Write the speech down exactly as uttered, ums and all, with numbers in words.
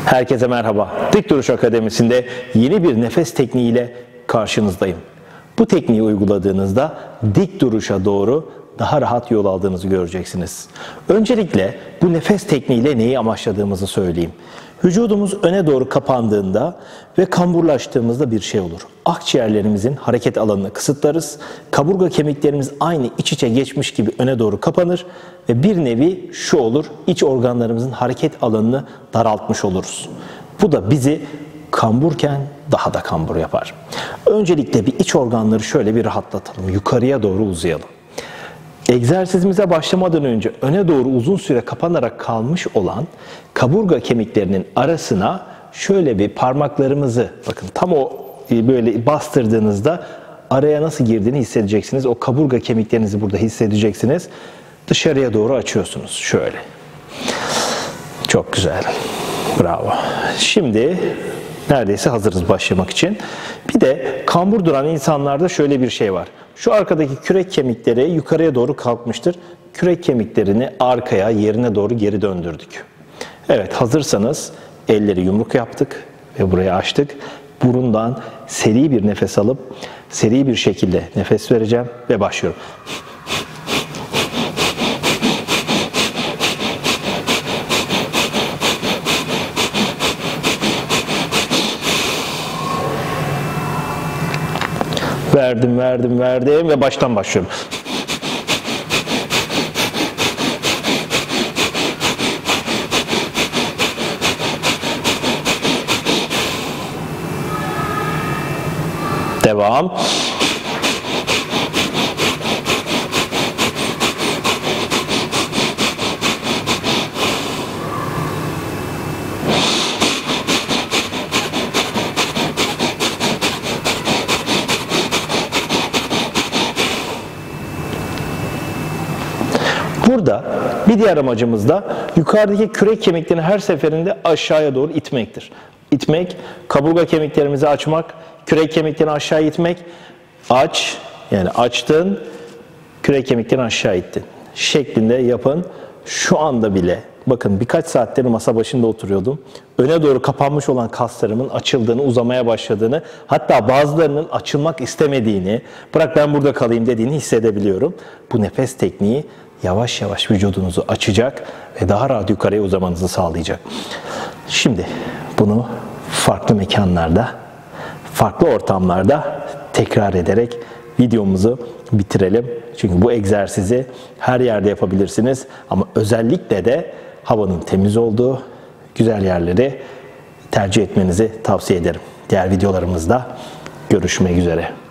Herkese merhaba. Dik Duruş Akademisi'nde yeni bir nefes tekniğiyle karşınızdayım. Bu tekniği uyguladığınızda dik duruşa doğru daha rahat yol aldığınızı göreceksiniz. Öncelikle bu nefes tekniğiyle neyi amaçladığımızı söyleyeyim. Vücudumuz öne doğru kapandığında ve kamburlaştığımızda bir şey olur. Akciğerlerimizin hareket alanını kısıtlarız. Kaburga kemiklerimiz aynı iç içe geçmiş gibi öne doğru kapanır ve bir nevi şu olur, iç organlarımızın hareket alanını daraltmış oluruz. Bu da bizi kamburken daha da kambur yapar. Öncelikle bir iç organları şöyle bir rahatlatalım. Yukarıya doğru uzayalım. Egzersizimize başlamadan önce öne doğru uzun süre kapanarak kalmış olan kaburga kemiklerinin arasına şöyle bir parmaklarımızı, bakın tam o böyle bastırdığınızda araya nasıl girdiğini hissedeceksiniz. O kaburga kemiklerinizi burada hissedeceksiniz. Dışarıya doğru açıyorsunuz şöyle. Çok güzel. Bravo. Şimdi neredeyse hazırız başlamak için. Bir de kambur duran insanlarda şöyle bir şey var. Şu arkadaki kürek kemikleri yukarıya doğru kalkmıştır. Kürek kemiklerini arkaya, yerine doğru geri döndürdük. Evet, hazırsanız elleri yumruk yaptık ve buraya açtık. Burundan seri bir nefes alıp seri bir şekilde nefes vereceğim ve başlıyorum. Verdim, verdim, verdim ve baştan başlıyorum. Devam. Burada bir diğer amacımız da yukarıdaki kürek kemiklerini her seferinde aşağıya doğru itmektir. İtmek, kaburga kemiklerimizi açmak, kürek kemiklerini aşağı itmek, aç, yani açtın, kürek kemiklerini aşağı ittin şeklinde yapın. Şu anda bile, bakın birkaç saattir masa başında oturuyordum. Öne doğru kapanmış olan kaslarımın açıldığını, uzamaya başladığını, hatta bazılarının açılmak istemediğini, bırak ben burada kalayım dediğini hissedebiliyorum. Bu nefes tekniği yavaş yavaş vücudunuzu açacak ve daha rahat yukarıya uzamanızı sağlayacak. Şimdi bunu farklı mekanlarda, farklı ortamlarda tekrar ederek videomuzu bitirelim. Çünkü bu egzersizi her yerde yapabilirsiniz ama özellikle de havanın temiz olduğu güzel yerleri tercih etmenizi tavsiye ederim. Diğer videolarımızda görüşmek üzere.